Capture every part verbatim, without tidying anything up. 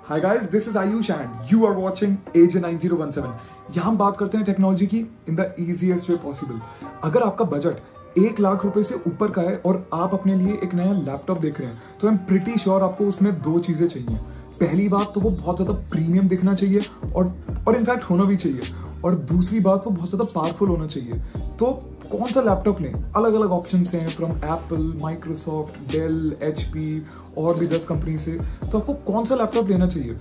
Hi guys, this is Ayush and you are watching A J nine zero one seven. यहाँ हम बात करते हैं टेक्नोलॉजी की in the easiest way possible. अगर आपका बजट एक लाख रुपए से ऊपर का है और आप अपने लिए एक नया लैपटॉप देख रहे हैं तो आई एम प्रिटी श्योर आपको उसमें दो चीजें चाहिए। पहली बात तो वो बहुत ज्यादा प्रीमियम दिखना चाहिए और और इनफैक्ट होना भी चाहिए, और दूसरी बात वो बहुत ज्यादा पावरफुल होना चाहिए। तो कौन सा लैपटॉप लें? अलग अलग ऑप्शन हैं, from Apple, Microsoft, Dell, HP और भी दस कंपनी से। तो आपको कौन सा लैपटॉप लेना चाहिए?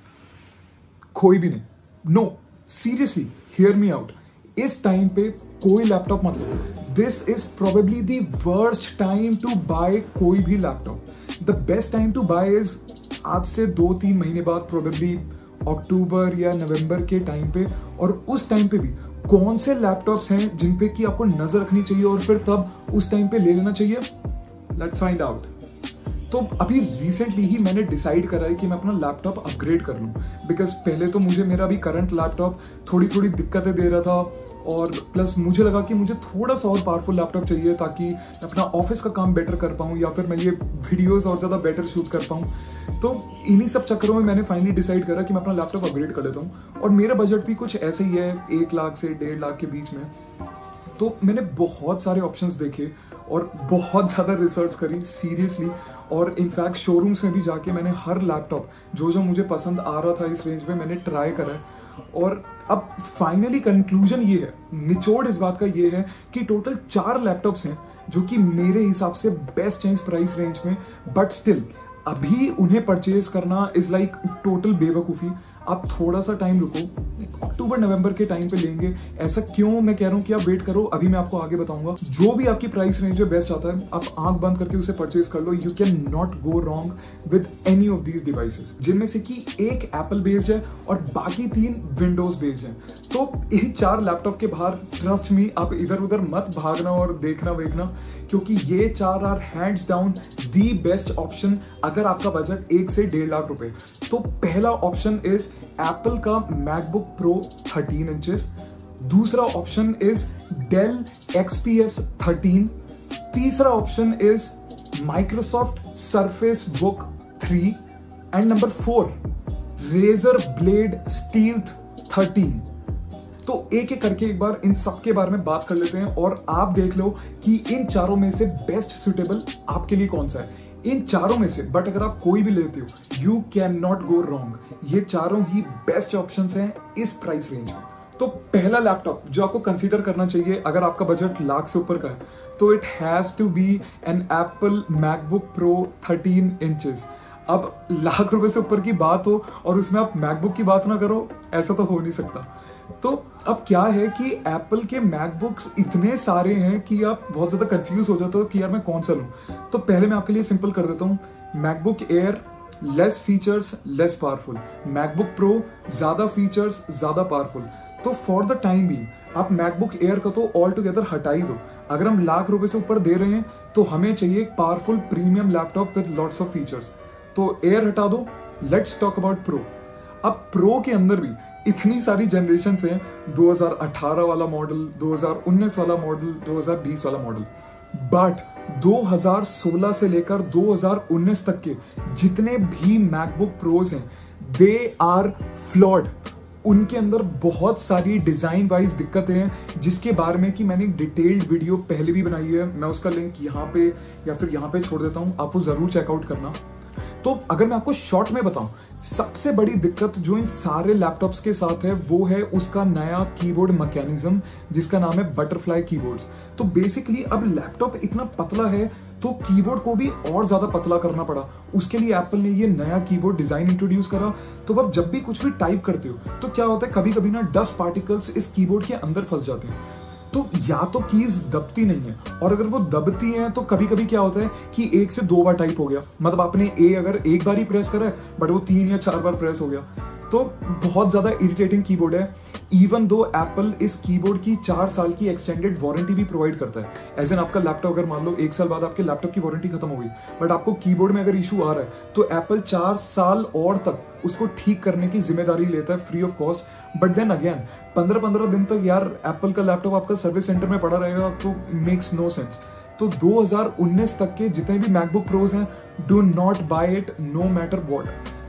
कोई भी नहीं। No, seriously hear me out. इस टाइम पे कोई लैपटॉप मत लो। This is probably the worst time to buy कोई भी laptop. The best time to buy is आज से दो तीन महीने बाद, प्रोबेबली अक्टूबर या नवंबर के टाइम पे। और उस टाइम पे भी कौन से लैपटॉप्स हैं जिन पे कि आपको नजर रखनी चाहिए और फिर तब उस टाइम पे ले लेना चाहिए? Let's find out. तो अभी रिसेंटली ही मैंने डिसाइड करा है कि मैं अपना लैपटॉप अपग्रेड कर लूं, बिकॉज पहले तो मुझे मेरा भी करंट लैपटॉप थोड़ी थोड़ी दिक्कतें दे रहा था, और प्लस मुझे लगा कि मुझे थोड़ा सा और पावरफुल लैपटॉप चाहिए ताकि अपना ऑफिस का काम बेटर कर पाऊं या फिर मैं ये वीडियोस और ज्यादा बेटर शूट कर पाऊं। तो इन्हीं सब चक्करों में मैंने फाइनली डिसाइड करा कि मैं अपना लैपटॉप अपग्रेड कर लेता हूं, और मेरा बजट भी कुछ ऐसे ही है, एक लाख से डेढ़ लाख के बीच में। तो मैंने बहुत सारे ऑप्शंस देखे और बहुत ज्यादा रिसर्च करी सीरियसली, और इनफैक्ट शोरूम्स में भी जाके मैंने हर लैपटॉप जो जो मुझे पसंद आ रहा था इस रेंज में मैंने ट्राई करा है। और अब फाइनली कंक्लूजन ये है, निचोड़ इस बात का ये है कि टोटल चार लैपटॉप्स हैं जो कि मेरे हिसाब से बेस्ट हैं इस प्राइस रेंज में, बट स्टिल अभी उन्हें परचेज करना इज लाइक टोटल बेवकूफी। आप थोड़ा सा टाइम रुको, अक्टूबर नवंबर के टाइम पे लेंगे। ऐसा क्यों मैं कह रहा हूं कि आप वेट करो, अभी मैं आपको आगे बताऊंगा। जो भी आपकी प्राइस रेंज में बेस्ट आता है आप आंख बंद करके उसे परचेज कर लो। You can not go wrong with any of these devices, जिनमें से कि एक एप्पल बेस्ड है और बाकी तीन विंडोज बेस्ड है। तो इन चार लैपटॉप के बाहर ट्रस्ट मी, आप इधर उधर मत भागना और देखना वेखना, क्योंकि ये चार are hands down the best option अगर आपका बजट एक से डेढ़ लाख रुपए। तो पहला ऑप्शन इज एप्पल का मैकबुक प्रो थर्टीन इंचेस। दूसरा option is Dell XPS thirteen. तीसरा option is Microsoft Surface Book three. And number four Razer Blade Stealth thirteen. तो एक एक करके एक बार इन सब के बारे में बात कर लेते हैं और आप देख लो कि इन चारों में से बेस्ट सुटेबल आपके लिए कौन सा है। इन चारों में से बट अगर आप कोई भी लेते हो you can not go wrong. ये चारों ही बेस्ट ऑप्शंस हैं इस प्राइस रेंज में। तो पहला लैपटॉप जो आपको कंसीडर करना चाहिए अगर आपका बजट लाख से ऊपर का है, तो it has to be an Apple MacBook Pro thirteen inches. अब लाख रुपए से ऊपर की बात हो और उसमें आप मैकबुक की बात ना करो, ऐसा तो हो नहीं सकता। तो अब क्या है कि एप्पल के मैकबुक्स इतने सारे हैं कि आप बहुत ज्यादा कंफ्यूज हो जाते हो कि यार मैं कौन सा लूं। तो पहले मैं आपके लिए सिंपल कर देता हूं, MacBook Air less features less powerful, MacBook Pro ज्यादा फीचर्स ज्यादा पावरफुल। तो फॉर द टाइम भी आप मैकबुक एयर का तो ऑल टुगेदर हटा ही दो। अगर हम लाख रुपए से ऊपर दे रहे हैं तो हमें चाहिए एक powerful premium laptop with lots of features. तो एयर हटा दो, लेट्स टॉक अबाउट प्रो। अब प्रो के अंदर भी इतनी सारी जनरेशन हैं, दो हज़ार अठारह वाला मॉडल, दो हज़ार उन्नीस वाला मॉडल, दो हज़ार बीस वाला मॉडल, बट दो हज़ार सोलह से लेकर दो हज़ार उन्नीस तक के जितने भी मैकबुक प्रोज हैं दे आर फ्लॉड। उनके अंदर बहुत सारी डिजाइन वाइज दिक्कतें हैं जिसके बारे में कि मैंने एक डिटेल्ड वीडियो पहले भी बनाई है। मैं उसका लिंक यहाँ पे या फिर यहाँ पे छोड़ देता हूं, आप वो जरूर चेकआउट करना। तो अगर मैं आपको शॉर्ट में बताऊं, सबसे बड़ी दिक्कत जो इन सारे लैपटॉप्स के साथ है वो है उसका नया कीबोर्ड मैकेनिज्म जिसका नाम है बटरफ्लाई कीबोर्ड्स। तो बेसिकली अब लैपटॉप इतना पतला है तो कीबोर्ड को भी और ज्यादा पतला करना पड़ा। उसके लिए एप्पल ने ये नया कीबोर्ड डिजाइन इंट्रोड्यूस करा। तो अब जब भी कुछ भी टाइप करते हो तो क्या होता है, कभी कभी ना डस्ट पार्टिकल्स इस कीबोर्ड के अंदर फंस जाते हैं। तो या तो कीज दबती नहीं है, और अगर वो दबती हैं तो कभी कभी क्या होता है कि एक से दो बार टाइप हो गया, मतलब आपने ए अगर एक बार ही प्रेस करा है बट वो तीन या चार बार प्रेस हो गया। तो बहुत ज्यादा इरिटेटिंग कीबोर्ड है। इवन दो एप्पल इस कीबोर्ड की चार साल की एक्सटेंडेड वारंटी भी प्रोवाइड करता है। एज एन आपका लैपटॉप अगर मान लो एक साल बाद आपके लैपटॉप की वारंटी खत्म हो गई बट आपको कीबोर्ड में अगर इशू आ रहा है तो एप्पल चार साल और तक उसको ठीक करने की जिम्मेदारी लेता है free of cost. But then again पंद्रह पंद्रह दिन तक यार एप्पल का लैपटॉप आपका सर्विस सेंटर में पड़ा रहेगा तो मेक्स नो सेंस। तो दो हज़ार उन्नीस तक के जितने भी मैकबुक प्रोज हैं, do not buy it no matter what.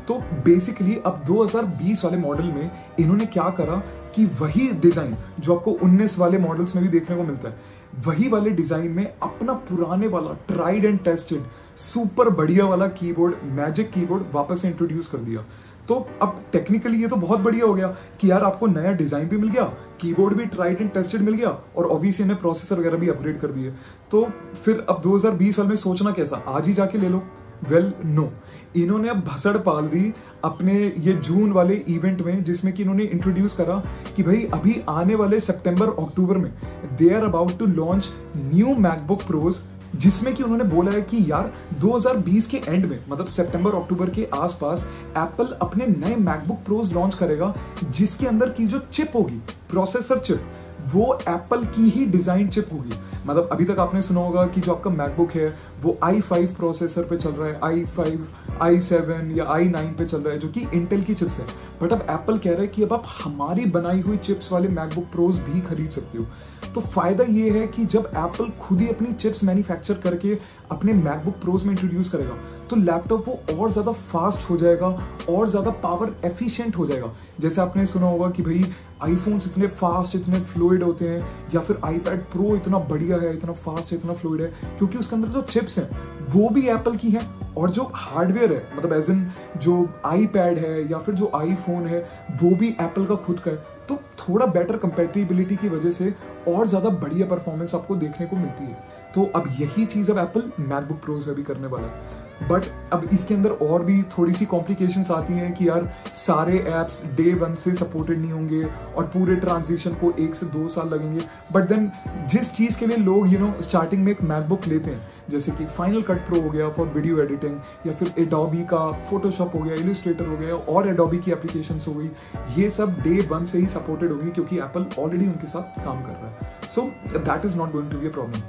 तो बेसिकली अब दो हज़ार बीस वाले मॉडल में इन्होंने क्या करा कि वही डिजाइन जो आपको उन्नीस वाले मॉडल्स में भी देखने को मिलता है, वही वाले डिजाइन में अपना पुराने वाला ट्राइड एंड टेस्टेड सुपर बढ़िया वाला कीबोर्ड, मैजिक कीबोर्ड वापस से इंट्रोड्यूस कर दिया। तो अब टेक्निकली ये तो बहुत बढ़िया हो गया कि यार आपको नया डिजाइन भी मिल गया, कीबोर्ड भी ट्राइड एंड टेस्टेड मिल गया, और ऑब्वियसली इन्हें प्रोसेसर वगैरह भी अपग्रेड कर दिए। तो फिर अब दो हज़ार बीस वाले में सोचना कैसा, आज ही जाके ले लो? वेल नो, इन्होंने अब भसड़ पाल दी अपने ये जून वाले इवेंट में, जिसमें कि इन्होंने इंट्रोड्यूस करा कि भाई अभी आने वाले सितंबर अक्टूबर में they are about to launch new MacBook Pros, जिसमें कि उन्होंने बोला है कि यार दो हज़ार बीस के एंड में, मतलब सितंबर अक्टूबर के आसपास एप्पल अपने नए मैकबुक प्रोज लॉन्च करेगा, जिसके अंदर की जो चिप होगी, प्रोसेसर चिप, वो एप्पल की ही डिजाइन चिप होगी। मतलब अभी तक आपने सुना होगा कि जो आपका मैकबुक है वो आई फाइव प्रोसेसर पे चल रहा है, आई फाइव, आई सेवन या आई नाइन पे चल रहा है, जो कि इंटेल की चिप्स है। बट अब एप्पल कह रहा है कि अब आप हमारी बनाई हुई चिप्स वाले मैकबुक प्रोज भी खरीद सकते हो। तो फायदा ये है कि जब एप्पल खुद ही अपनी चिप्स मैन्युफैक्चर करके अपने मैकबुक प्रोज में इंट्रोड्यूस करेगा, तो लैपटॉप वो और ज्यादा फास्ट हो जाएगा और ज्यादा पावर एफिशिएंट हो जाएगा। जैसे आपने सुना होगा कि भाई आईफोन्स इतने फास्ट, इतने फ्लूइड होते हैं, या फिर आईपैड प्रो इतना बढ़िया है, इतना फास्ट है, इतना फ्लूइड है, क्योंकि उसके अंदर जो चिप्स हैं वो भी एप्पल की हैं, और जो हार्डवेयर है, मतलब एज इन जो आईपैड है या फिर जो आईफोन है, वो भी एप्पल का खुद का है। तो थोड़ा बेटर कंपैटिबिलिटी की वजह से और ज्यादा बढ़िया परफॉर्मेंस आपको देखने को मिलती है। तो अब यही चीज अब एप्पल मैकबुक प्रोज में भी करने वाला है। बट अब इसके अंदर और भी थोड़ी सी कॉम्प्लिकेशंस आती हैं कि यार सारे एप्स डे वन से सपोर्टेड नहीं होंगे और पूरे ट्रांजिशन को एक से दो साल लगेंगे। बट देन जिस चीज के लिए लोग यू नो स्टार्टिंग में एक मैकबुक लेते हैं, जैसे कि फाइनल कट प्रो हो गया फॉर वीडियो एडिटिंग, या फिर एडोबी का फोटोशॉप हो गया, इलस्ट्रेटर हो गया, और एडोबी की एप्लीकेशंस हो गई, ये सब डे वन से ही सपोर्टेड होगी क्योंकि एप्पल ऑलरेडी उनके साथ काम कर रहा है। So that is not going to be a problem.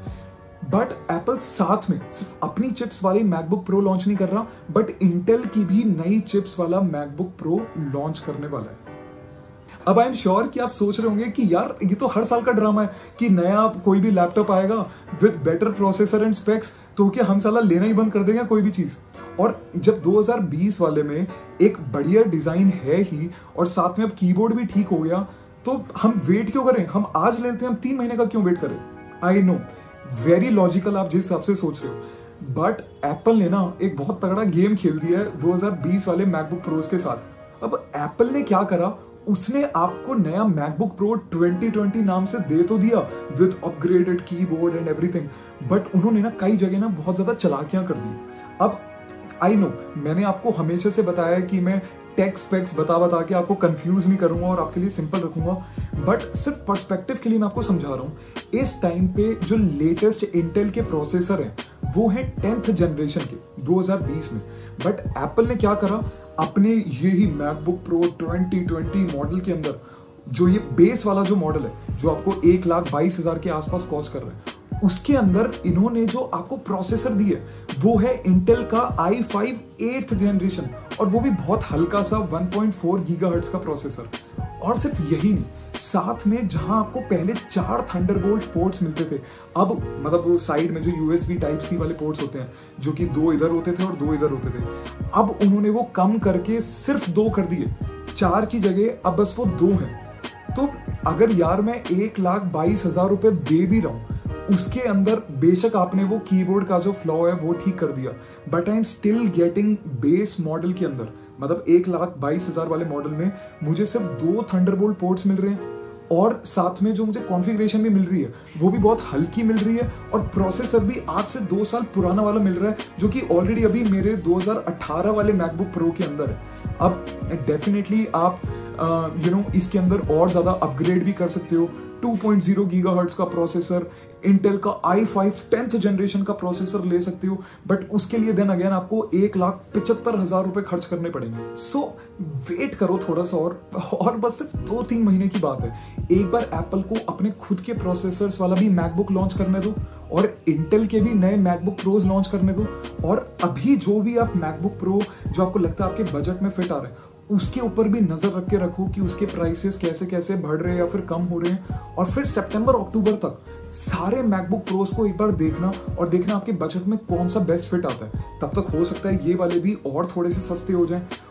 But Apple साथ में सिर्फ अपनी चिप्स वाली मैकबुक प्रो लॉन्च नहीं कर रहा, बट इंटेल की भी नई चिप्स वाला मैकबुक प्रो लॉन्च करने वाला है। अब आई एम श्योर कि आप सोच रहे होंगे कि यार ये तो हर साल का ड्रामा है कि नया कोई भी लैपटॉप आएगा with better processor and specs, तो क्या हम साला लेना ही बंद कर देंगे कोई भी चीज। और जब दो हज़ार बीस वाले में एक बढ़िया डिजाइन है ही, और साथ में अब कीबोर्ड भी ठीक हो गया, तो हम वेट क्यों करें? हम आज लेते हैं, हम तीन महीने का क्यों वेट करें? आई नो, वेरी लॉजिकल आप जिस हिसाब से सोच रहे हो, बट एप्पल ने ना एक बहुत तगड़ा गेम खेल दिया है दो हज़ार बीस वाले मैकबुक प्रोज के साथ। अब एप्पल ने क्या करा, उसने आपको नया मैकबुक प्रो ट्वेंटी ट्वेंटी नाम से दे तो दिया with upgraded keyboard and everything, but उन्होंने ना कई जगह ना बहुत ज्यादा चालाकियां कर दी। अब आई नो, मैंने आपको हमेशा से बताया कि मैं टेक स्पेक्स बता बता के आपको कंफ्यूज नहीं करूंगा और आपके लिए सिंपल रखूंगा, बट सिर्फ पर्सपेक्टिव के लिए मैं आपको समझा रहा हूं। इस टाइम पे जो लेटेस्ट इंटेल के प्रोसेसर हैं वो है टेंथ जनरेशन के दो हज़ार बीस में, बट एप्पल ने क्या करा, अपने यही MacBook Pro twenty twenty model के अंदर जो ये बेस वाला जो मॉडल है, जो आपको एक लाख बाईस हजार के आसपास कॉस्ट कर रहा है, उसके अंदर इन्होंने जो आपको प्रोसेसर दिए वो है इंटेल का आई फाइव एट्थ जनरेशन, और वो भी बहुत हल्का सा वन पॉइंट फोर गीगाहर्ट्ज का प्रोसेसर। और सिर्फ यही नहीं, साथ में जहां आपको पहले चार थंडरबोल्ट पोर्ट्स मिलते थे, अब मतलब वो साइड में जो यूएसबी टाइप सी वाले पोर्ट्स होते हैं, जो कि दो इधर होते थे और दो इधर होते थे, अब उन्होंने वो कम करके सिर्फ दो कर दिए। चार की जगह अब बस वो दो हैं। तो अगर यार मैं एक लाख बाईस हजार रुपए दे भी रहा हूं, उसके अंदर बेशक आपने वो कीबोर्ड का जो फ्लॉ है वो ठीक कर दिया, but I am still getting base model के अंदर, मतलब एक लाख बाईस हजार वाले मॉडल में मुझे सिर्फ दो थंडरबोल्ट पोर्ट्स मिल रहे हैं, और साथ में जो मुझे कॉन्फ़िगरेशन भी मिल रही है वो भी बहुत हल्की मिल रही है, और प्रोसेसर भी आज से दो साल पुराना वाला मिल रहा है, जो कि ऑलरेडी अभी मेरे दो हज़ार अठारह वाले मैकबुक प्रो के अंदर है। अब डेफिनेटली आप यू नो इसके अंदर और ज्यादा अपग्रेड भी कर सकते हो। टू पॉइंट ज़ीरो गीगाहर्ट्ज का प्रोसेसर, इंटेल का आई फाइव टेंथ जनरेशन का प्रोसेसर ले सकते हो, बट उसके लिए देन अगेन आपको एक लाख पिछहत्तर हजार रुपए खर्च करने पड़ेंगे। सो so, वेट करो थोड़ा सा और और बस सिर्फ दो तीन महीने की बात है। एक बार एप्पल को अपने खुद के प्रोसेसर्स वाला भी मैकबुक लॉन्च करने दो, और इंटेल के भी नए मैकबुक प्रोज लॉन्च करने दो, और अभी जो भी आप मैकबुक प्रो जो आपको लगता है आपके बजट में फिट आ रहे हैं, उसके ऊपर भी नजर रख के रखो कि उसके प्राइसेस कैसे कैसे बढ़ रहे हैं या फिर कम हो रहे हैं, और फिर सितंबर अक्टूबर तक सारे मैकबुक प्रोज को एक बार देखना और देखना आपके बजट में कौन सा बेस्ट फिट आता है। तब तक हो सकता है ये वाले भी और थोड़े से सस्ते हो जाएं,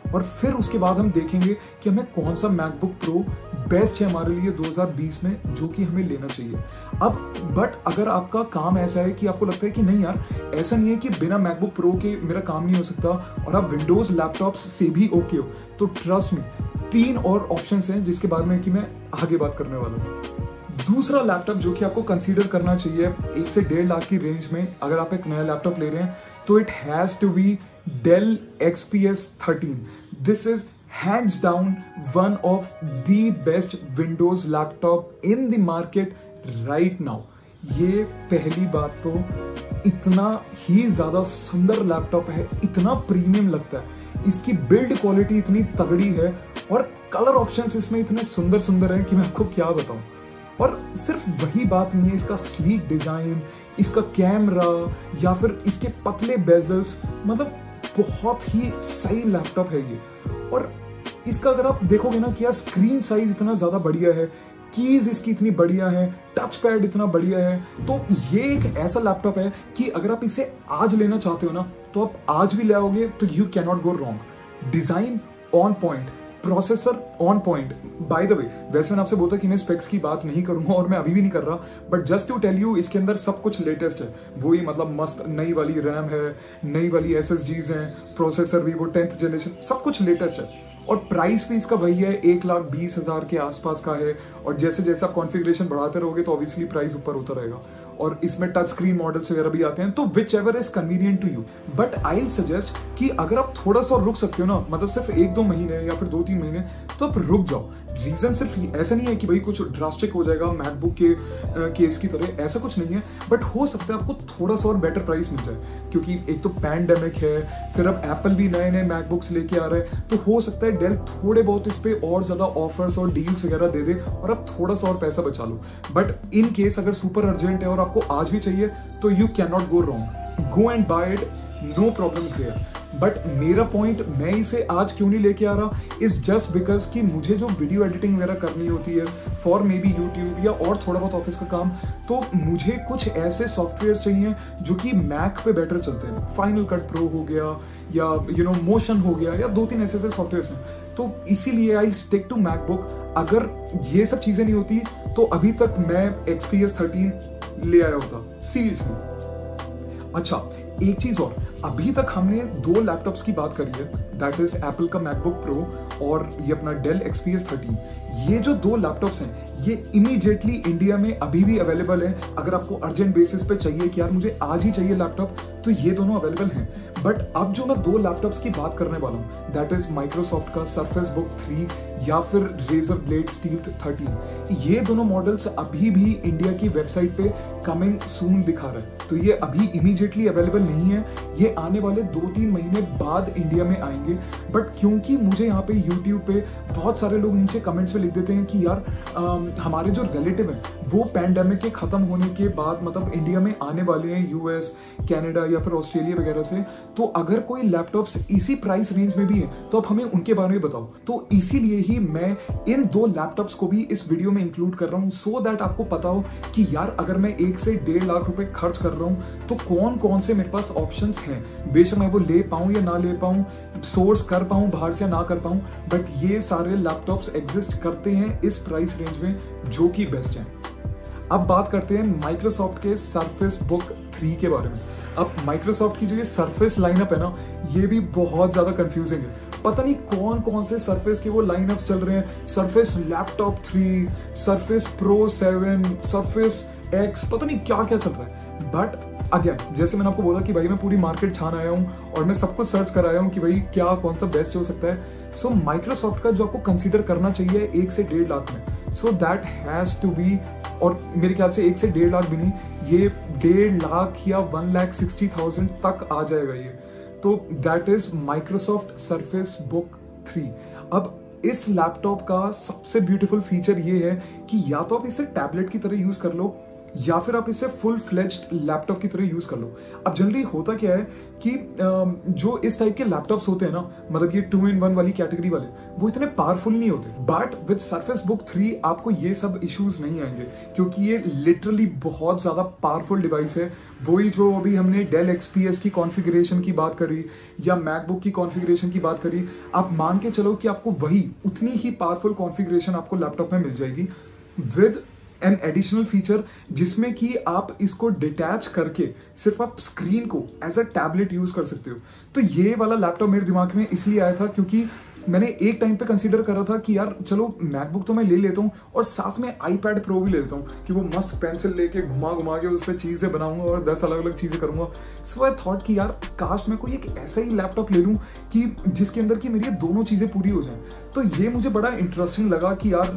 और फिर उसके बाद हम देखेंगे कि हमें कौन सा मैकबुक प्रो बेस्ट है हमारे लिए दो हज़ार बीस में, जो कि हमें लेना चाहिए। अब बट अगर आपका काम ऐसा है कि आपको लगता है कि नहीं यार, ऐसा नहीं है कि बिना मैकबुक प्रो के मेरा काम नहीं हो सकता और आप विंडोज लैपटॉप्स से भी ओके हो, तो ट्रस्ट मी, तीन और ऑप्शंस हैं जिसके बारे में कि मैं आगे बात करने वाला हूँ। दूसरा लैपटॉप जो कि आपको कंसीडर करना चाहिए एक से डेढ़ लाख की रेंज में, अगर आप एक नया लैपटॉप ले रहे हैं, तो it has to be Dell X P S thirteen. This is hands down one of the best Windows laptop in the market right now. ये पहली बात तो इतना ही ज्यादा सुंदर लैपटॉप है, इतना प्रीमियम लगता है, इसकी बिल्ड क्वालिटी इतनी तगड़ी है और कलर ऑप्शंस इसमें इतने सुंदर सुंदर हैं कि मैं आपको क्या बताऊं। और सिर्फ वही बात नहीं है, इसका स्लीक डिजाइन, इसका कैमरा या फिर इसके पतले बेजल्स, मतलब बहुत ही सही लैपटॉप है ये। और इसका अगर आप देखोगे ना कि यार स्क्रीन साइज इतना ज्यादा बढ़िया है, कीज इसकी इतनी बढ़िया है, टच पैड इतना बढ़िया है, तो ये एक ऐसा लैपटॉप है कि अगर आप इसे आज लेना चाहते हो ना, तो आप आज भी ले आओगे तो you can not go wrong. Design on point, processor on point. By the way, वैसे मैंने आपसे बोला कि मैं स्पेक्स की बात नहीं करूंगा और मैं अभी भी नहीं कर रहा, but just to tell you इसके अंदर सब कुछ लेटेस्ट है। वही मतलब मस्त नई वाली रैम है, नई वाली एस एस डीज हैं, प्रोसेसर भी वो टेंथ जनरेशन, सब कुछ लेटेस्ट है। और प्राइस भी इसका वही है, एक लाख बीस हजार के आसपास का है। और जैसे जैसे आप कॉन्फ़िगरेशन बढ़ाते रहोगे तो ऑब्वियसली प्राइस ऊपर होता रहेगा। और इसमें टच स्क्रीन मॉडल्स वगैरह भी आते हैं, तो whichever is convenient to you. But I suggest कि अगर आप थोड़ा सा रुक सकते हो ना, मतलब सिर्फ एक दो महीने या फिर दो तीन महीने, तो आप रुक जाओ। रीजन सिर्फ ऐसा नहीं है कि भाई कुछ ड्रास्टिक हो जाएगा मैकबुक के केस की तरह, ऐसा कुछ नहीं है, बट हो सकता है आपको थोड़ा सा और बेटर प्राइस मिल जाए, क्योंकि एक तो पैंडेमिक है, फिर अब एप्पल भी नए नए मैकबुक्स लेके आ रहे हैं, तो हो सकता है डेल थोड़े बहुत इस पे और ज्यादा ऑफर्स और डील्स वगैरह दे दे और आप थोड़ा सा और पैसा बचा लो। बट इन केस अगर सुपर अर्जेंट है और आपको आज भी चाहिए, तो you can not go wrong, go and buy it, no problems there. But मेरा पॉइंट, मैं इसे आज क्यों नहीं लेके आ रहा, इज जस्ट बिकॉज कि मुझे जो वीडियो एडिटिंग वगैरह करनी होती है फॉर मे बी यूट्यूब या और थोड़ा बहुत ऑफिस का काम, तो मुझे कुछ ऐसे सॉफ्टवेयर चाहिए जो कि मैक पे बेटर चलते हैं। फाइनल कट प्रो हो गया या यू नो मोशन हो गया, या दो तीन ऐसे ऐसे सॉफ्टवेयर हैं, तो इसीलिए आई स्टिक टू मैकबुक। अगर ये सब चीजें नहीं होती तो अभी तक मैं एक्स पी एस थर्टीन ले आया होता, सीरियसली। अच्छा, एक चीज और, अभी तक हमने दो लैपटॉप्स की बात करी है, दैट इज एप्पल का मैकबुक प्रो और ये अपना Dell X P S thirteen. ये जो दो लैपटॉप्स हैं ये इमीडिएटली इंडिया में अभी भी अवेलेबल है। अगर आपको अर्जेंट बेसिस पे चाहिए कि यार मुझे आज ही चाहिए लैपटॉप, तो ये दोनों अवेलेबल हैं। बट अब जो मैं दो लैपटॉप्स की बात करने वाला हूँ, दैट इज माइक्रोसॉफ्ट का सर्फेस बुक थ्री या फिर रेजर ब्लेड स्टील्थ थर्टीन। ये दोनों मॉडल्स अभी भी इंडिया की वेबसाइट पे कमिंग सून दिखा रहे हैं, तो ये अभी इमीडिएटली अवेलेबल नहीं है, ये आने वाले दो तीन महीने बाद इंडिया में आएंगे। बट क्योंकि मुझे यहाँ पे यूट्यूब पे बहुत सारे लोग नीचे कमेंट्स में लिख देते हैं कि यार आ, हमारे जो रिलेटिव हैं वो पैंडेमिक के खत्म होने के बाद मतलब इंडिया में आने वाले हैं, यूएस, कनाडा या फिर ऑस्ट्रेलिया वगैरह से, तो अगर कोई लैपटॉप्स इसी प्राइस रेंज में भी है तो आप हमें उनके बारे में बताओ। तो इसीलिए ही मैं इन दो लैपटॉप्स को भी इस वीडियो में इंक्लूड कर रहा हूं, सो दैट आपको पता हो कि यार अगर मैं एक से डेढ़ लाख रुपए खर्च कर रहा हूं तो कौन कौन से मेरे पास ऑप्शंस हैं। बेशक मैं वो ले पाऊं या ना ले पाऊं, सोर्स कर पाऊं बाहर से या ना कर पाऊं, बट ये सारे लैपटॉप्स एग्जिस्ट करते हैं इस प्राइस रेंज में जो कि बेस्ट है। अब बात करते हैं माइक्रोसॉफ्ट के सर्फेस बुक थ्री के बारे में। अब माइक्रोसॉफ्ट की जो ये सर्फेस लाइनअप है ना, ये भी बहुत ज्यादा कंफ्यूजिंग है। पता नहीं कौन कौन से सर्फेस के वो लाइनअप्स चल रहे हैं, Surface laptop three, Surface Pro seven, Surface X, पता नहीं क्या क्या चल रहा है। बट अगेन, जैसे मैंने आपको बोला कि भाई मैं पूरी मार्केट छान आया हूं और मैं सब कुछ सर्च कर आया हूं कि भाई क्या कौन सा बेस्ट हो सकता है। सो माइक्रोसॉफ्ट का जो आपको कंसीडर करना चाहिए एक से डेढ़ लाख में, so that has to be, और मेरे ख्याल से एक से डेढ़ लाख भी नहीं, ये डेढ़ लाख या वन लाख सिक्सटी थाउजेंड तक आ जाएगा ये। तो that is Microsoft Surface Book three. अब इस लैपटॉप का सबसे ब्यूटीफुल फीचर ये है कि या तो आप इसे टैबलेट की तरह यूज कर लो, या फिर आप इसे फुल फ्लेज्ड लैपटॉप की तरह यूज कर लो। अब जनरली होता क्या है कि जो इस टाइप के लैपटॉप्स होते हैं ना, मतलब ये टू इन वन वाली कैटेगरी वाले, वो इतने पावरफुल नहीं होते। But with Surface Book three आपको ये सब इश्यूज नहीं आएंगे, क्योंकि ये लिटरली बहुत ज्यादा पावरफुल डिवाइस है। वही जो अभी हमने डेल एक्सपीएस की कॉन्फ़िगरेशन की बात करी या मैकबुक की कॉन्फ़िगरेशन की बात करी, आप मान के चलो कि आपको वही उतनी ही पावरफुल कॉन्फ़िगरेशन आपको लैपटॉप में मिल जाएगी विद एन एडिशनल फीचर, जिसमें कि आप इसको डिटैच करके सिर्फ आप स्क्रीन को एज अ टैबलेट यूज कर सकते हो। तो ये वाला लैपटॉप मेरे दिमाग में इसलिए आया था क्योंकि मैंने एक टाइम पे कंसीडर करा था कि यार चलो मैकबुक तो मैं ले लेता हूँ और साथ में आईपैड प्रो भी ले लेता हूँ कि वो मस्त पेंसिल लेके घुमा घुमा के उस पर चीजें बनाऊंगा और दस अलग अलग चीजें करूंगा। सो आई थॉट कि यार काश मैं कोई एक ऐसा ही लैपटॉप ले लूं कि जिसके अंदर की मेरी दोनों चीजें पूरी हो जाएं। तो ये मुझे बड़ा इंटरेस्टिंग लगा कि यार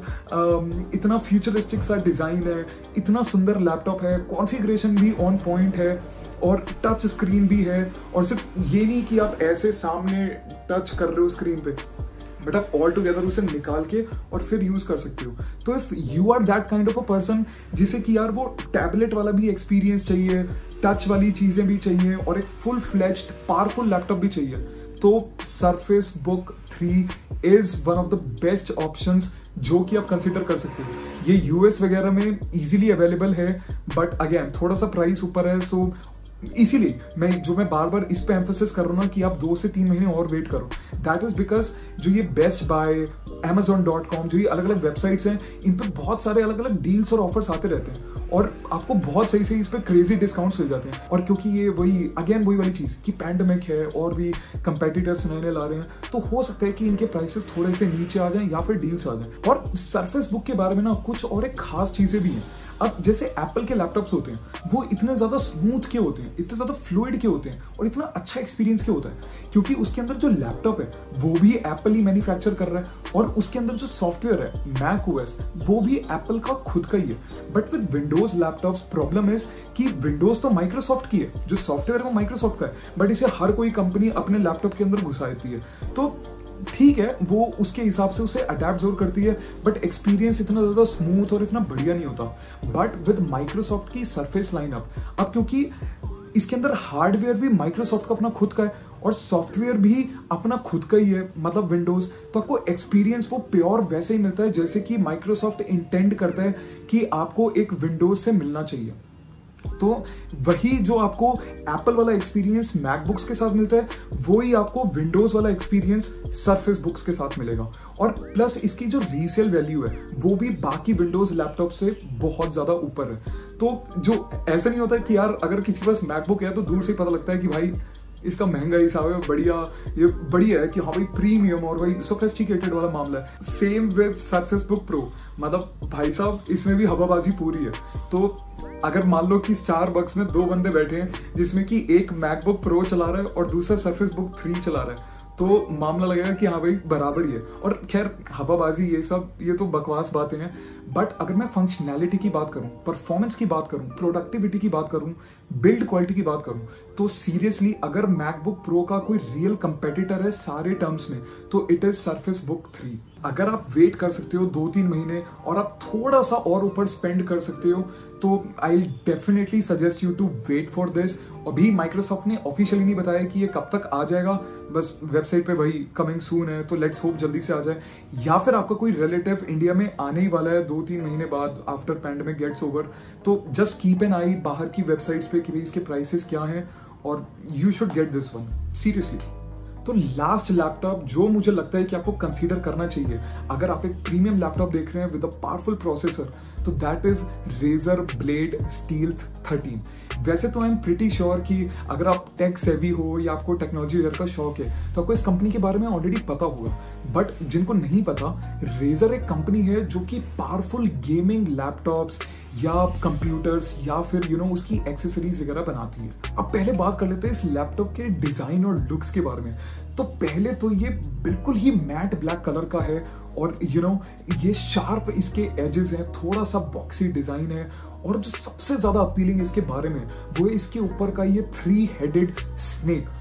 इतना फ्यूचरिस्टिक सा डिजाइन है, इतना सुंदर लैपटॉप है, कॉन्फ़िगरेशन भी ऑन पॉइंट है और टच स्क्रीन भी है। और सिर्फ ये नहीं कि आप ऐसे सामने टच कर रहे हो स्क्रीन पे, बट आप ऑल टुगेदर उसे निकाल के और फिर यूज कर सकते हो। तो if you are that kind of a person जिसे कि यार वो टैबलेट वाला भी एक्सपीरियंस चाहिए, टच वाली चीजें भी चाहिए और एक फुल फ्लेज्ड पावरफुल लैपटॉप भी चाहिए, तो Surface Book three is one of the best options जो कि आप कंसिडर कर सकते हो। ये यूएस वगैरह में इजीली अवेलेबल है, बट अगेन थोड़ा सा प्राइस ऊपर है। सो इसीलिए मैं जो मैं बार बार इस पे एम्फोसिस कर रहा हूं ना कि आप दो से तीन महीने और वेट करो। दैट इज बिकॉज जो ये Best Buy, Amazon dot com, जो ये अलग अलग वेबसाइट्स हैं, इन पे बहुत सारे अलग अलग डील्स और ऑफर्स आते रहते हैं और आपको बहुत सही सही इस पे क्रेजी डिस्काउंट्स मिल जाते हैं। और क्योंकि ये वही अगेन वही वाली चीज कि पैंडेमिक है और भी कंपेटिटर्स नए नए ला रहे हैं, तो हो सकता है कि इनके प्राइसेस थोड़े से नीचे आ जाएं या फिर डील्स आ जाएं। और सर्फेस बुक के बारे में ना कुछ और एक खास चीजें भी हैं। अब जैसे एप्पल के लैपटॉप्स होते हैं वो इतने ज्यादा स्मूथ के होते हैं, इतने ज्यादा फ्लूइड के होते हैं और इतना अच्छा एक्सपीरियंस के होता है, क्योंकि उसके अंदर जो लैपटॉप है वो भी एप्पल ही मैन्युफैक्चर कर रहा है और उसके अंदर जो सॉफ्टवेयर है मैक ओएस वो भी एप्पल का खुद का ही है। But with Windows laptops problem is कि विंडोज तो माइक्रोसॉफ्ट की है, जो सॉफ्टवेयर है वो माइक्रोसॉफ्ट का है, बट इसे हर कोई कंपनी अपने लैपटॉप के अंदर घुसा देती है। तो ठीक है, वो उसके हिसाब से उसे अडेप्ट जरूर करती है, बट एक्सपीरियंस इतना ज्यादा स्मूथ और इतना बढ़िया नहीं होता। बट विद माइक्रोसॉफ्ट की सरफेस लाइनअप, अब क्योंकि इसके अंदर हार्डवेयर भी माइक्रोसॉफ्ट का अपना खुद का है और सॉफ्टवेयर भी अपना खुद का ही है, मतलब विंडोज, तो आपको एक्सपीरियंस वो प्योर वैसे ही मिलता है जैसे कि माइक्रोसॉफ्ट इंटेंड करता है कि आपको एक विंडोज से मिलना चाहिए। तो वही जो आपको एप्पल वाला एक्सपीरियंस मैकबुक्स के साथ मिलता है, वो ही आपको विंडोज वाला एक्सपीरियंस सरफेस बुक्स के साथ मिलेगा। और प्लस इसकी जो रीसेल वैल्यू है वो भी बाकी विंडोज लैपटॉप से बहुत ज्यादा ऊपर है। तो जो ऐसा नहीं होता कि यार अगर किसी के पास मैकबुक है तो दूर से पता लगता है कि भाई इसका महंगा हिसाब है, बढ़िया, ये बढ़िया है कि हाँ भाई प्रीमियम और भाई सोफिस्टिकेटेड वाला मामला है। Same with Surface Book Pro, मतलब भाई साहब इसमें भी हवाबाजी पूरी है। तो अगर मान लो कि स्टार बक्स में दो बंदे बैठे हैं जिसमें कि एक मैकबुक प्रो चला रहा है और दूसरा सर्फेस बुक थ्री चला रहा है, तो मामला लगेगा कि हाँ भाई बराबर ही है। और खैर हवाबाजी ये सब ये तो बकवास बातें हैं, बट अगर मैं फंक्शनैलिटी की बात करूं, परफॉर्मेंस की बात करूं, प्रोडक्टिविटी की बात करूं, बिल्ड क्वालिटी की बात करूं, तो सीरियसली अगर मैकबुक प्रो का कोई रियल कंपेटिटर है सारे टर्म्स में तो it is Surface Book three. अगर आप वेट कर सकते हो दो तीन महीने और आप थोड़ा सा और ऊपर स्पेंड कर सकते हो तो I definitely suggest you to wait for this. अभी माइक्रोसॉफ्ट ने ऑफिशियली नहीं बताया कि ये कब तक आ जाएगा, बस वेबसाइट पे वही कमिंग सून है, तो लेट्स होप जल्दी से आ जाए। या फिर आपका कोई रिलेटिव इंडिया में आने ही वाला है दो तीन महीने बाद आफ्टर पैंडेमिक गेट्स ओवर, तो जस्ट कीप एन आई बाहर की वेबसाइट्स पे कि भाई इसके प्राइसेस क्या हैं और you should get this one seriously. तो लास्ट लैपटॉप जो मुझे लगता है कि आपको कंसीडर करना चाहिए अगर आप एक प्रीमियम लैपटॉप देख रहे हैं विद अ पावरफुल प्रोसेसर, तो that is Razer Blade Stealth thirteen. वैसे तो आई एम प्रिटी श्योर कि अगर आप टेक सेवी हो या आपको टेक्नोलॉजी वगैरह का शौक है तो आपको इस कंपनी के बारे में ऑलरेडी पता होगा। बट जिनको नहीं पता, रेजर एक कंपनी है जो कि पावरफुल गेमिंग लैपटॉप्स या कंप्यूटर्स या फिर यू you नो know, उसकी एक्सेसरीज वगैरह बनाती है। अब पहले बात कर लेते हैं इस लैपटॉप के डिजाइन और लुक्स के बारे में। तो पहले तो ये बिल्कुल ही मैट ब्लैक कलर का है और यू you नो know, ये शार्प इसके एजेस हैं, थोड़ा सा बॉक्सी डिजाइन है और जो सबसे ज्यादा अपीलिंग इसके बारे में वो है इसके ऊपर का ये थ्री हेडेड स्नेक।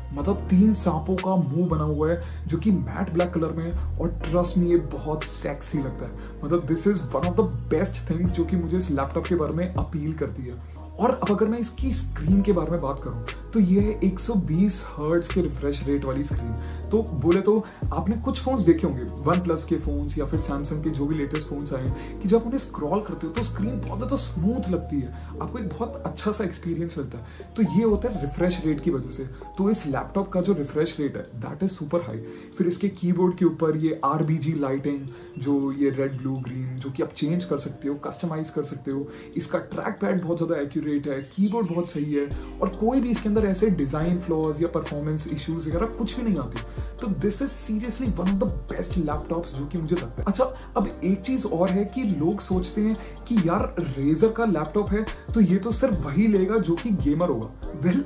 मतलब तीन सांपों का मुंह बना हुआ है जो कि मैट ब्लैक कलर में है, और ट्रस्ट में ये बहुत सेक्सी लगता है। मतलब this is one of the best things जो कि मुझे इस लैपटॉप के बारे में अपील करती है। और अब अगर मैं इसकी स्क्रीन के बारे में बात करूं तो ये है एक सौ बीस हर्ट्ज के रिफ्रेश रेट वाली स्क्रीन। तो बोले तो आपने कुछ फोन्स देखे होंगे, वन प्लस के फोन्स या फिर सैमसंग के जो भी लेटेस्ट फोन्स आए हैं, कि जब उन्हें स्क्रॉल करते हो तो स्क्रीन बहुत ज्यादा स्मूथ लगती है, आपको एक बहुत अच्छा सा एक्सपीरियंस मिलता है। तो ये होता है रिफ्रेश रेट की वजह से। तो इस लैपटॉप का जो रिफ्रेश रेट है दैट इज सुपर हाई। फिर इसके कीबोर्ड के ऊपर ये आरबीजी लाइटिंग, जो ये रेड ब्लू ग्रीन, जो कि आप चेंज कर सकते हो, कस्टमाइज कर सकते हो। इसका ट्रैक पैड बहुत ज्यादा एक्यूरेट है, कीबोर्ड बहुत सही है, और कोई भी इसके अंदर ऐसे डिजाइन फ्लॉज या परफॉर्मेंस इश्यूज वगैरह कुछ भी नहीं आती। तो this is seriously one of the best laptops जो कि मुझे लगता है। अच्छा, अब एक चीज और है कि लोग सोचते हैं कि यार रेजर का लैपटॉप है तो ये तो सिर्फ वही लेगा जो कि गेमर होगा। Well,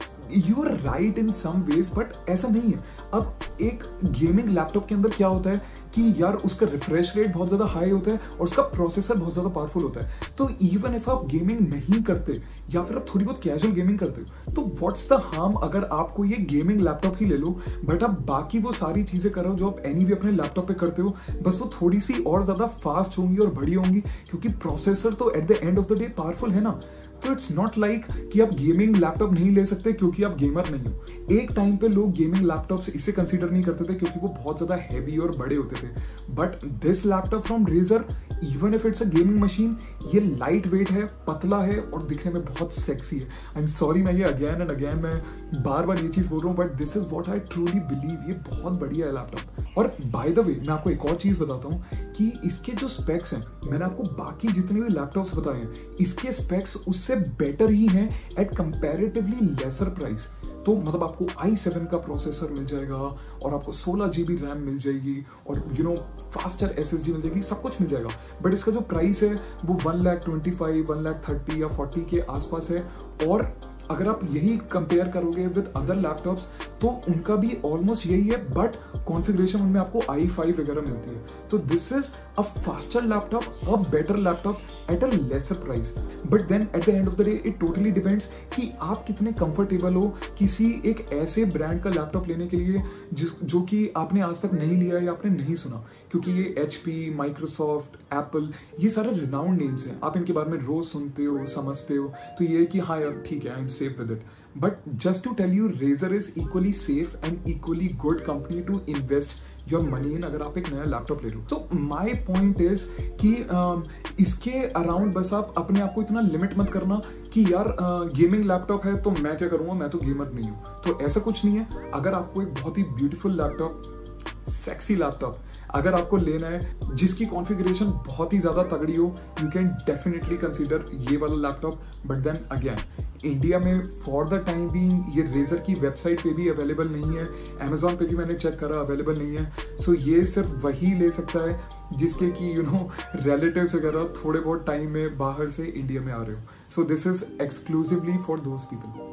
you are right in some ways, but ऐसा नहीं है। अब एक गेमिंग लैपटॉप के अंदर क्या होता है कि यार उसका रिफ्रेश रेट बहुत ज्यादा हाई होता है और उसका प्रोसेसर बहुत ज्यादा पावरफुल होता है। तो इवन इफ आप गेमिंग नहीं करते या फिर आप थोड़ी बहुत कैजुअल गेमिंग करते हो, तो व्हाट्स द हार्म अगर आपको ये गेमिंग लैपटॉप ही ले लो, बट आप बाकी वो सारी चीजें करो जो आप एनी भी अपने लैपटॉप पे करते हो, बस वो थोड़ी सी और ज्यादा फास्ट होंगी और बड़ी होंगी, क्योंकि प्रोसेसर तो at the end of the day powerful है ना। तो इट्स नॉट लाइक कि आप गेमिंग लैपटॉप नहीं ले सकते क्योंकि आप गेमर नहीं हो। एक टाइम पे लोग गेमिंग लैपटॉप्स इसे कंसीडर नहीं करते थे क्योंकि वो बहुत ज्यादा हैवी और बड़े होते थे, but this laptop from Razer, even if it's a gaming machine, ये लाइट वेट है, पतला है और दिखने में बहुत सेक्सी है। आई एम सॉरी मैं ये अगेन एंड अगेन मैं बार बार ये चीज बोल रहा हूँ, but this is what I truly believe. ये बहुत बढ़िया है लैपटॉप। और बाय द वे मैं आपको एक और चीज बताता हूँ कि इसके जो स्पेक्स हैं, मैंने आपको बाकी जितने भी लैपटॉप्स बताए हैं, इसके स्पेक्स उससे बेटर ही हैं एट कंपैरेटिवली लेसर प्राइस। तो मतलब आपको आई सेवन का प्रोसेसर मिल जाएगा और आपको सोलह जीबी रैम मिल जाएगी और यू नो फास्टर एसएसडी मिल जाएगी, सब कुछ मिल जाएगा। बट इसका जो प्राइस है वो one lakh twenty five, one lakh thirty या फोर्टी के आसपास है। और अगर आप यही कंपेयर करोगे विद अदर लैपटॉप्स तो उनका भी ऑलमोस्ट यही है, बट कॉन्फ़िगरेशन उनमें आपको आई फाइव वगैरह मिलती है। तो this is a faster laptop, a better laptop at a lesser price. But then at the end of the day it totally depends कि आप कितने कंफर्टेबल हो किसी एक ऐसे ब्रांड का लैपटॉप लेने के लिए जिस जो कि आपने आज तक नहीं लिया या आपने नहीं सुना, क्योंकि ये एचपी, माइक्रोसॉफ्ट, एप्पल, ये सारे रिनाउंड नेम्स हैं, आप इनके बारे में रोज सुनते हो, समझते हो, तो ये कि हाँ यार ठीक है, I am safe with it. But just to tell you, Razer is equally safe and equally good company to invest your money in अगर आप एक नया लैपटॉप ले रहे हो। तो माई पॉइंट इज कि uh, इसके अराउंड बस आप अपने आप को इतना लिमिट मत करना कि यार गेमिंग uh, लैपटॉप है तो मैं क्या करूंगा, मैं तो गेमर नहीं हूं। तो ऐसा कुछ नहीं है। अगर आपको एक बहुत ही ब्यूटीफुल लैपटॉप, सेक्सी लैपटॉप अगर आपको लेना है जिसकी कॉन्फ़िगरेशन बहुत ही ज्यादा तगड़ी हो, यू कैन डेफिनेटली कंसीडर ये वाला laptop. But then again India में फॉर द टाइम बीइंग ये रेजर की वेबसाइट पे भी अवेलेबल नहीं है, अमेजोन पे भी मैंने चेक करा अवेलेबल नहीं है। सो so ये सिर्फ वही ले सकता है जिसके कि यू नो रिलेटिव्स वगैरह थोड़े बहुत टाइम में बाहर से इंडिया में आ रहे हो। So this is exclusively for those people.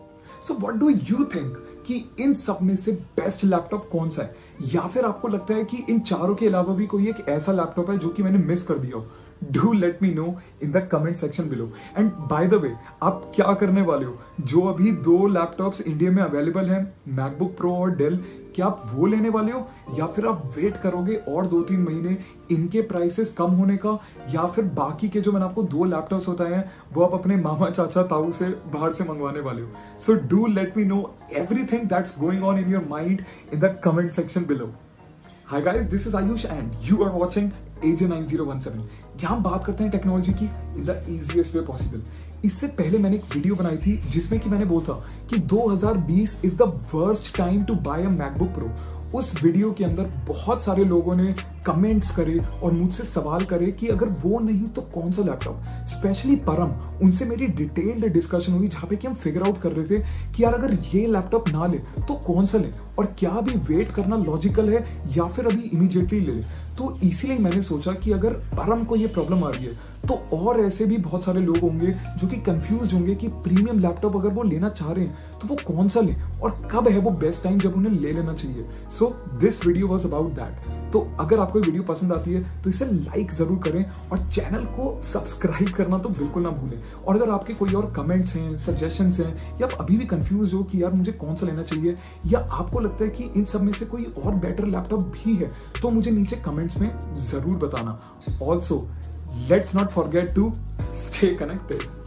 So what do you think कि इन सब में से बेस्ट लैपटॉप कौन सा है, या फिर आपको लगता है कि इन चारों के अलावा भी कोई एक ऐसा लैपटॉप है जो कि मैंने मिस कर दिया हो? Do let me know in the comment section below. And by the way, आप क्या करने वाले हो? जो अभी दो लैपटॉप्स इंडिया में अवेलेबल हैं, मैकबुक प्रो और डेल, क्या आप वो लेने वाले हो या फिर आप वेट करोगे और दो तीन महीने इनके प्राइसेस कम होने का, या फिर बाकी के जो मैंने आपको दो लैपटॉप्स बताए हैं वो आप अपने मामा चाचा ताऊ से बाहर से मंगवाने वाले हो? So do let me know everything that's going on in your mind in the comment section below. Hi guys, this is Ayush and you are watching A J nine zero one seven। यहाँ हम बात करते हैं technology की in the easiest way possible. इससे पहले मैंने एक वीडियो बनाई थी जिसमें कि मैंने बोला था कि दो हज़ार बीस is the worst time to buy a MacBook Pro. उस वीडियो के अंदर बहुत सारे लोगों ने कमेंट्स करे और मुझसे सवाल करे कि अगर वो नहीं तो कौन सा लैपटॉप। स्पेशली परम, उनसे मेरी डिटेल्ड डिस्कशन हुई जहां पे कि हम फिगर आउट कर रहे थे कि यार अगर ये लैपटॉप ना ले तो कौन सा ले, और क्या अभी वेट करना लॉजिकल है या फिर अभी इमीडिएटली ले ले। तो इसीलिए मैंने सोचा कि अगर परम को ये प्रॉब्लम आ रही है तो और ऐसे भी बहुत सारे लोग होंगे जो कि कंफ्यूज होंगे कि प्रीमियम लैपटॉप अगर वो लेना चाह रहे हैं तो वो कौन सा लें और कब है वो बेस्ट टाइम जब उन्हें ले लेना चाहिए। So this video was about that. तो अगर आपको ये वीडियो पसंद आती है तो इसे लाइक जरूर करें और चैनल को सब्सक्राइब करना तो बिल्कुल ना भूलें। और अगर आपके कोई और कमेंट्स हैं, सजेशंस हैं, या आप अभी भी कंफ्यूज हो कि यार मुझे कौन सा लेना चाहिए, या आपको लगता है कि इन सब में से कोई और बेटर लैपटॉप भी है, तो मुझे नीचे कमेंट्स में जरूर बताना। Also let's not forget to stay connected.